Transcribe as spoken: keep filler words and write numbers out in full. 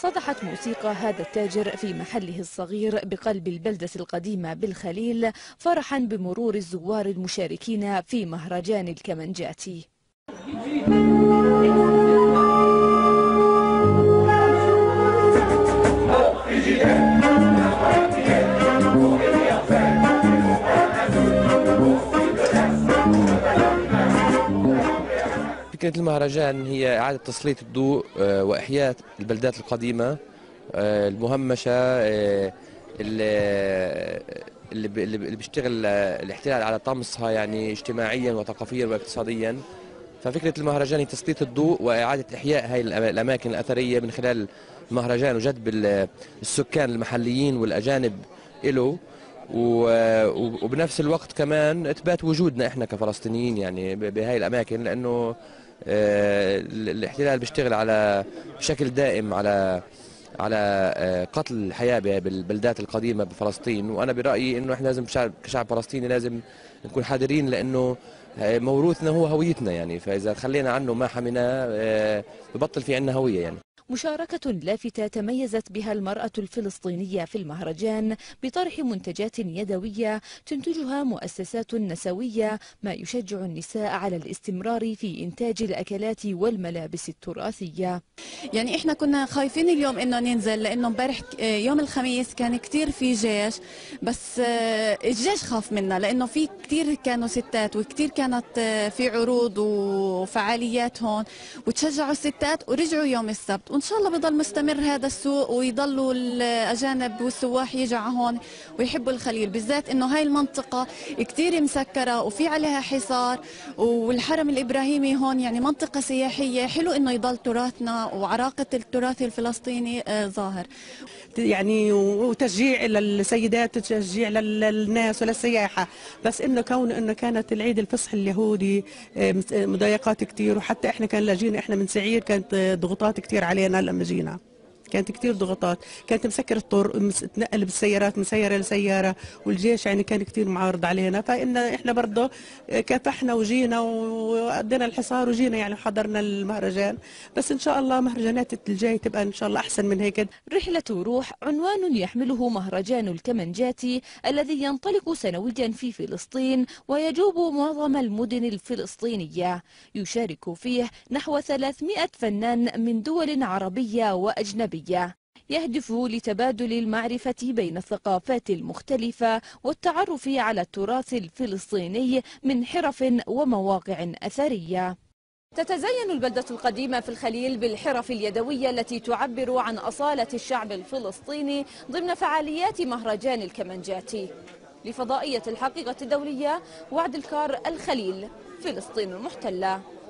صدحت موسيقى هذا التاجر في محله الصغير بقلب البلدة القديمة بالخليل فرحا بمرور الزوار المشاركين في مهرجان الكمنجاتي. فكرة المهرجان هي إعادة تسليط الضوء وإحياء البلدات القديمة المهمشة اللي بيشتغل الاحتلال على طمسها يعني اجتماعيا وثقافيا واقتصاديا. ففكرة المهرجان هي تسليط الضوء وإعادة إحياء هذه الأماكن الأثرية من خلال المهرجان وجذب السكان المحليين والأجانب له، وبنفس الوقت كمان إثبات وجودنا إحنا كفلسطينيين يعني بهاي الأماكن، لأنه الاحتلال بيشتغل على بشكل دائم على على قتل الحياة بالبلدات القديمة بفلسطين. وأنا برأيي إنه إحنا لازم كشعب فلسطيني لازم نكون حذرين، لأنه موروثنا هو هويتنا يعني، فإذا خلينا عنه ما حميناه ببطل في عنا هوية يعني. مشاركة لافتة تميزت بها المرأة الفلسطينية في المهرجان بطرح منتجات يدوية تنتجها مؤسسات نسوية، ما يشجع النساء على الاستمرار في إنتاج الأكلات والملابس التراثية. يعني إحنا كنا خايفين اليوم إنه ننزل، لأنه امبارح يوم الخميس كان كتير في جيش، بس الجيش خاف منا لأنه في كتير كانوا ستات وكتير كانت في عروض وفعاليات هون، وتشجعوا الستات ورجعوا يوم السبت، وإن شاء الله بضل مستمر هذا السوق ويضلوا الأجانب والسواح يجوا هون ويحبوا الخليل، بالذات إنه هاي المنطقة كتير مسكرة وفي عليها حصار، والحرم الإبراهيمي هون يعني منطقة سياحية، حلو إنه يضل تراثنا وعراقة التراث الفلسطيني ظاهر يعني، وتشجيع للسيدات وتشجيع للناس وللسياحة. بس إنه كون إنه كانت العيد الفصح اليهودي مضايقات كتير، وحتى إحنا كان لاجينا إحنا من سعير كانت ضغوطات كتير علينا لما جينا، كانت كتير ضغوطات، كانت مسكر الطرق، تنقل بالسيارات من سيارة لسيارة، والجيش يعني كان كتير معارض علينا. فإن إحنا برضه كافحنا وجينا وأدينا الحصار وجينا يعني وحضرنا المهرجان. بس إن شاء الله مهرجانات الجاي تبقى إن شاء الله أحسن من هيك. رحلة روح عنوان يحمله مهرجان الكمنجاتي الذي ينطلق سنويا في فلسطين ويجوب معظم المدن الفلسطينية، يشارك فيه نحو ثلاثمئة فنان من دول عربية وأجنبية، يهدف لتبادل المعرفة بين الثقافات المختلفة والتعرف على التراث الفلسطيني من حرف ومواقع أثرية. تتزين البلدة القديمة في الخليل بالحرف اليدوية التي تعبر عن أصالة الشعب الفلسطيني ضمن فعاليات مهرجان الكمنجاتي. لفضائية الحقيقة الدولية، وعد الكار، الخليل، فلسطين المحتلة.